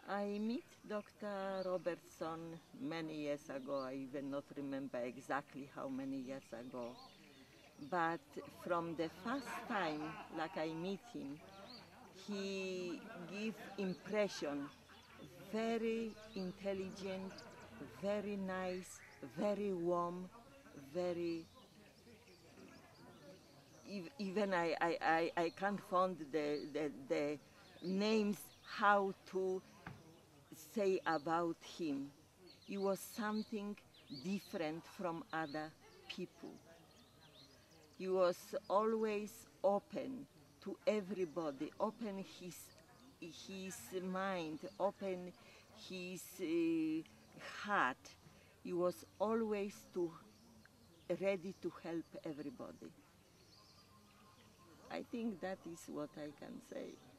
I met Dr. Robertson many years ago. I even not remember exactly how many years ago. But from the first time, like I meet him, he give impression very intelligent, very nice, very warm, very even I can't find the names how to say about him. He was something different from other people. He was always open to everybody, open his mind, open his heart. He was always ready to help everybody. I think that is what I can say.